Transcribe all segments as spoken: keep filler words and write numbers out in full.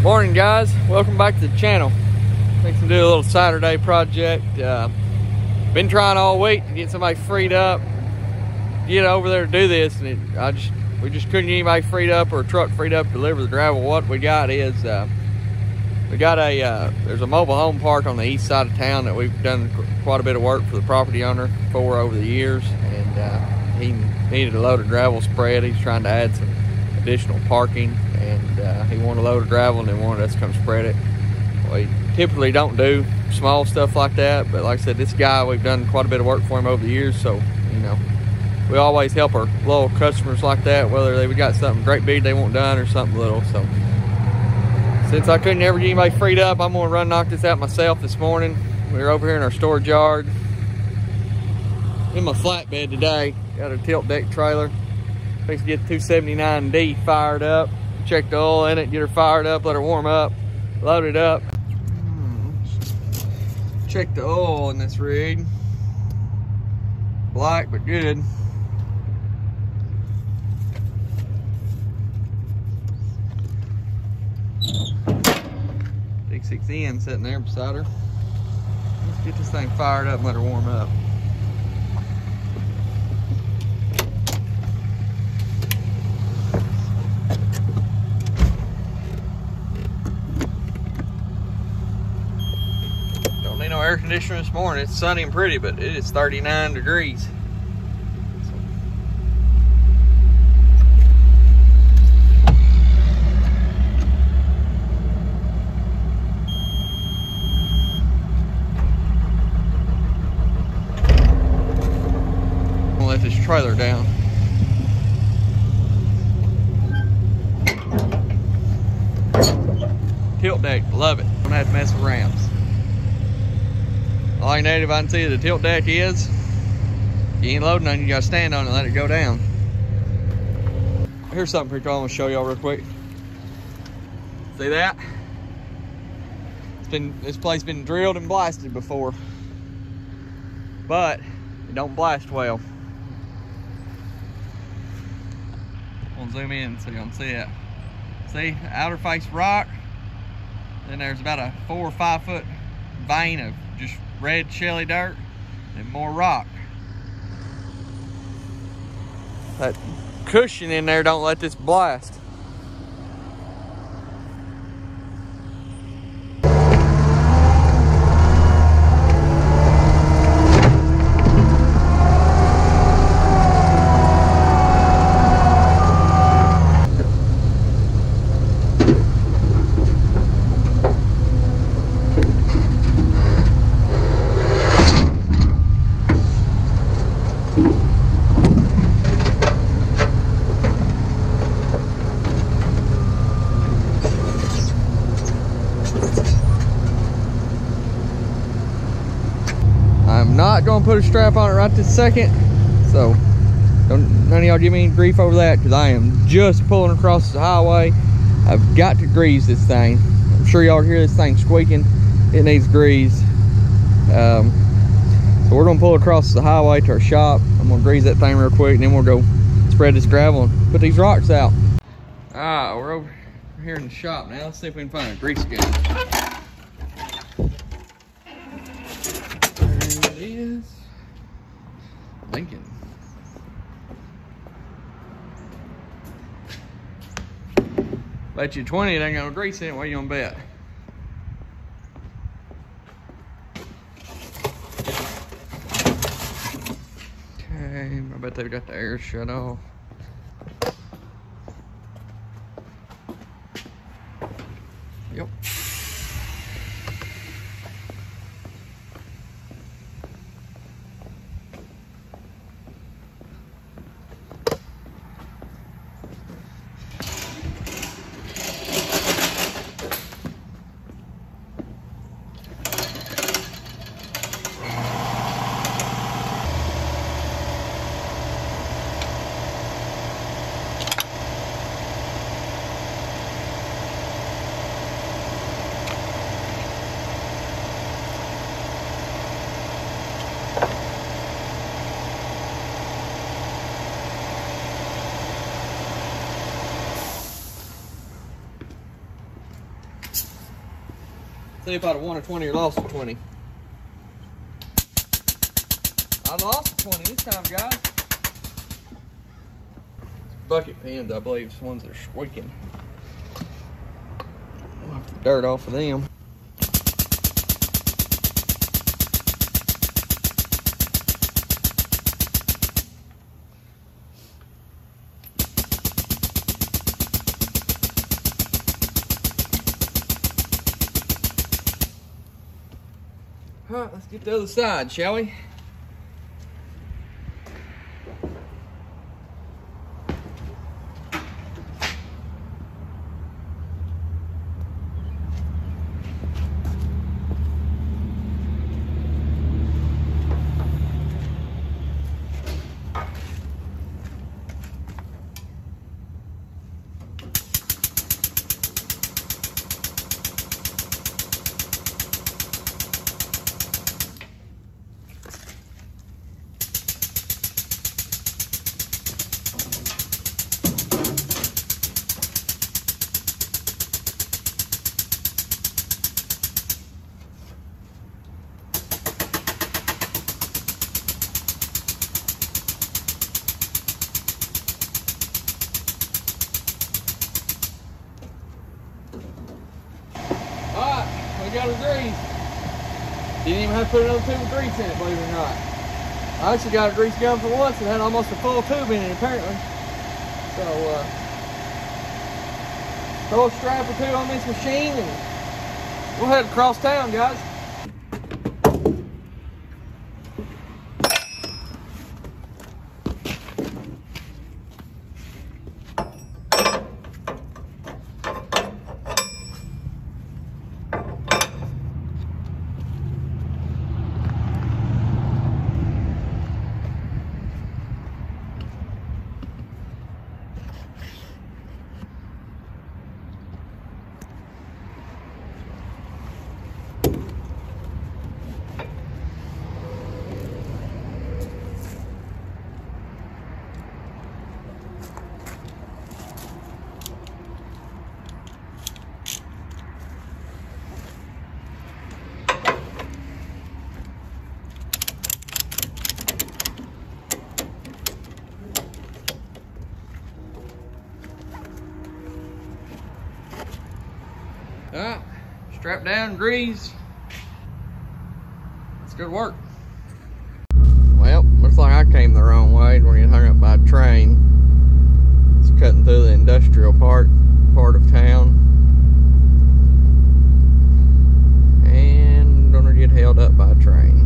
Morning guys, welcome back to the channel. Fixing to do a little Saturday project. Uh, been trying all week to get somebody freed up, get over there to do this, and it, I just we just couldn't get anybody freed up or a truck freed up to deliver the gravel. What we got is uh, we got a uh, there's a mobile home park on the east side of town that we've done quite a bit of work for the property owner for over the years, and uh, he needed a load of gravel spread. He's trying to add some additional parking, and uh, he wanted a load of gravel and then wanted us to come spread it. We typically don't do small stuff like that, but like I said, this guy, we've done quite a bit of work for him over the years, so you know, we always help our loyal customers like that, whether they we got something great big they want done or something little. So since I couldn't ever get anybody freed up, I'm gonna run knock this out myself this morning. We were over here in our storage yard in my flatbed today. Got a tilt deck trailer. Fixed to get the two seventy-nine D fired up, check the oil in it, get her fired up, let her warm up, load it up. Check the oil in this rig. Black but good. D six N sitting there beside her. Let's get this thing fired up and let her warm up. No air conditioner this morning. It's sunny and pretty, but it is thirty-nine degrees. So. I'm gonna let this trailer down. Tilt deck, love it. Don't have to mess with ramps. All you native I can see the tilt deck is, you ain't loading on, you gotta stand on it and let it go down. Here's something pretty cool I'm gonna show y'all real quick. See that? It's been, this place been drilled and blasted before, but it don't blast well. I'll zoom in so you can see it. See, outer face rock, then there's about a four or five foot vein of just red shelly dirt and more rock. That cushion in there don't let this blast. I'm not gonna put a strap on it right this second, so don't none of y'all give me any grief over that, because I am just pulling across the highway. I've got to grease this thing. I'm sure y'all hear this thing squeaking. It needs grease. Um, so we're gonna pull across the highway to our shop. I'm gonna grease that thing real quick, and then we'll go spread this gravel and put these rocks out. All right, we're over here in the shop now. Let's see if we can find a grease gun. Is Lincoln. Bet you twenty it ain't gonna grease it. What you gonna bet? Okay, I bet they've got the air shut off. Yep. See if I'd have won a twenty or lost a twenty. I lost a twenty this time, guys. Bucket pins, I believe, is the ones that are squeaking. Wipe the dirt off of them. All right, let's get the other side, shall we? We got a grease. Didn't even have to put another tube of grease in it, believe it or not. I actually got a grease gun for once and had almost a full tube in it, apparently. So, uh, throw a strap or two on this machine and we'll head across town, guys. Alright, strap down, grease. That's good work. Well, looks like I came the wrong way when you hung up by a train. It's cutting through the industrial part, part of town. And gonna get held up by a train.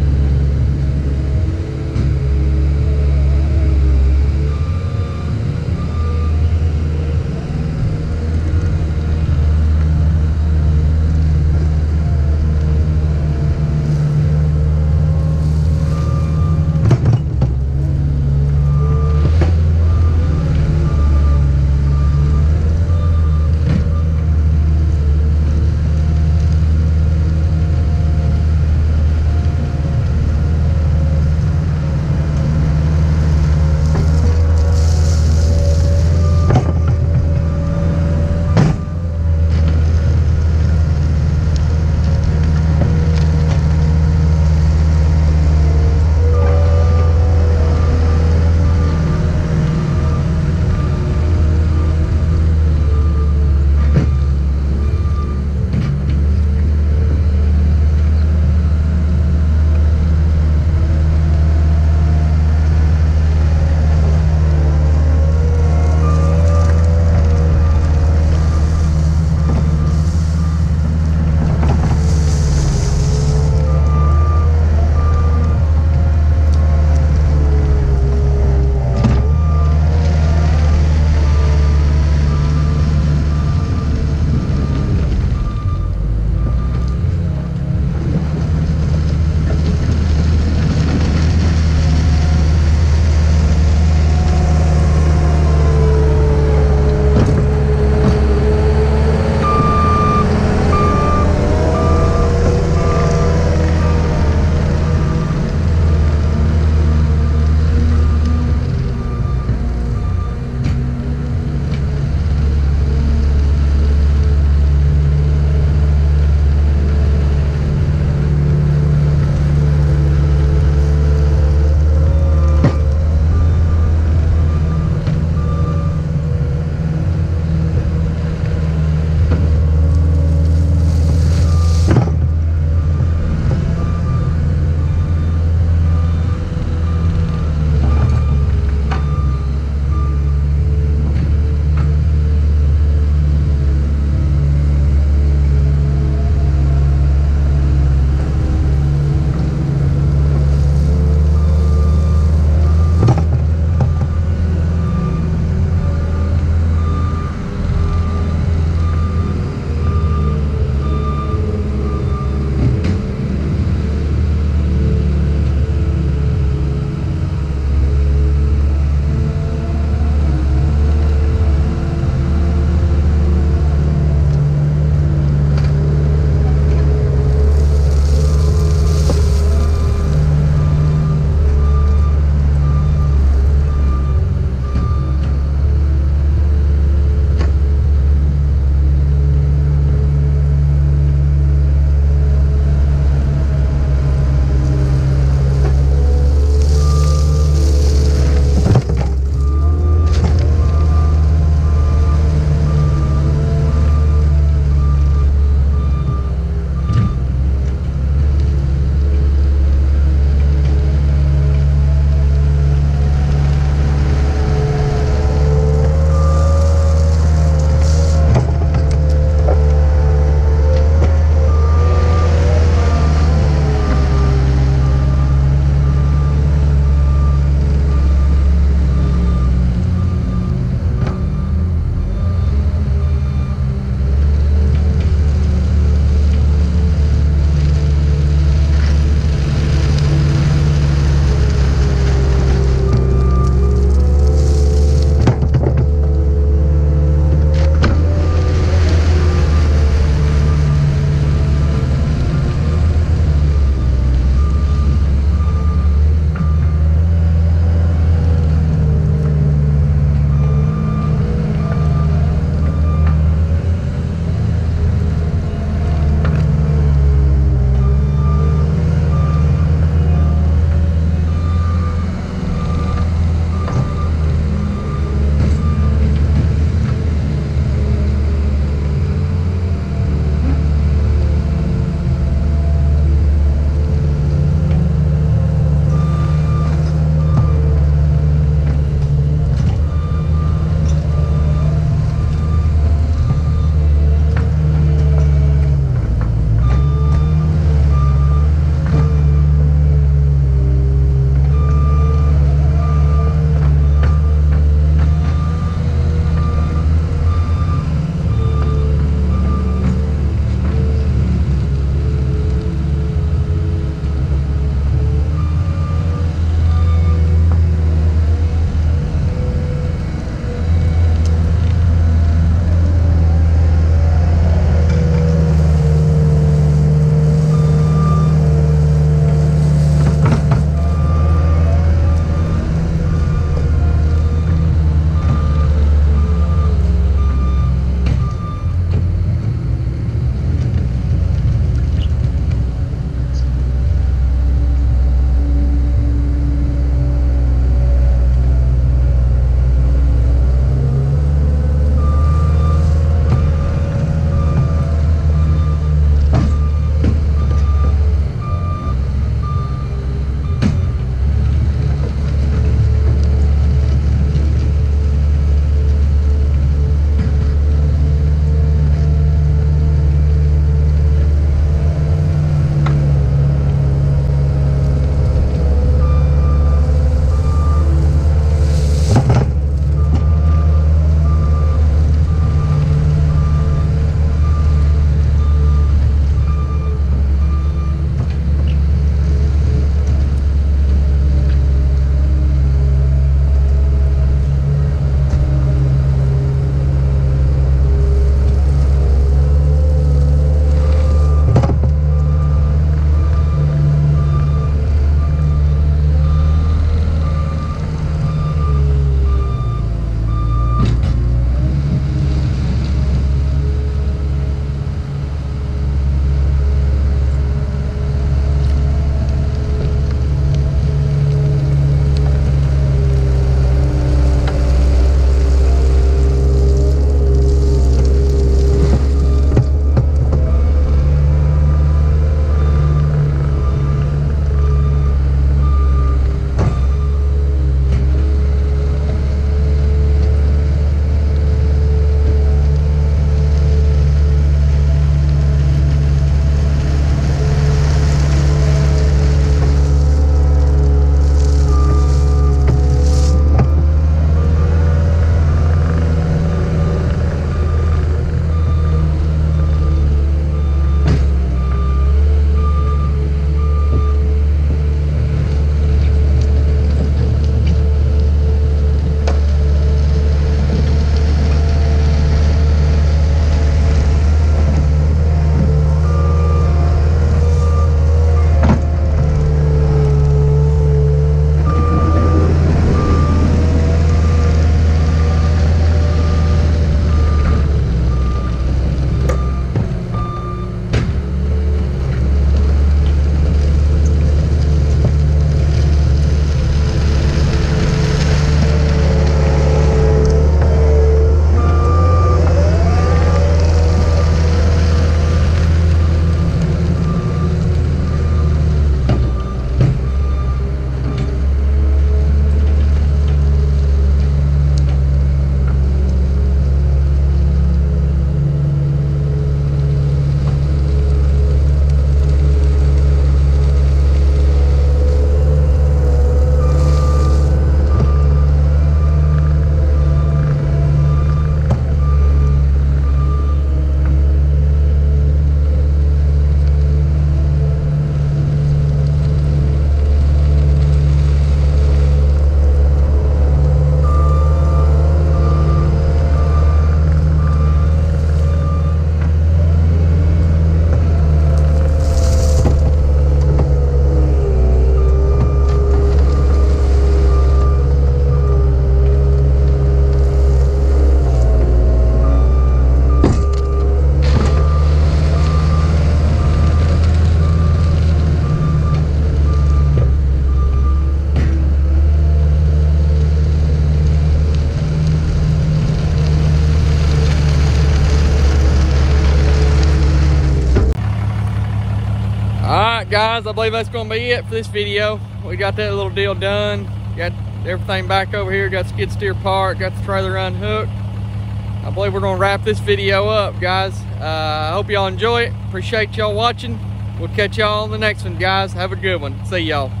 right, guys, I believe that's gonna be it for this video. We got that little deal done. Got everything back over here. Got skid steer parked. Got the trailer unhooked. I believe we're gonna wrap this video up, guys. Uh, I hope y'all enjoy it. Appreciate y'all watching. We'll catch y'all on the next one, guys. Have a good one. See y'all.